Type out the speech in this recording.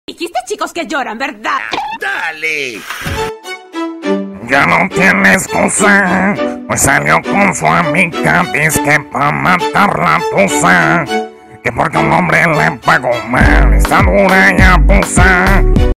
Dijiste chicos que lloran, ¿verdad? ¡Dale! Ya no tiene excusa, pues salió con su amiga, dizque pa' matar la tusa, que porque un hombre le pagó mal, está dura y abusa.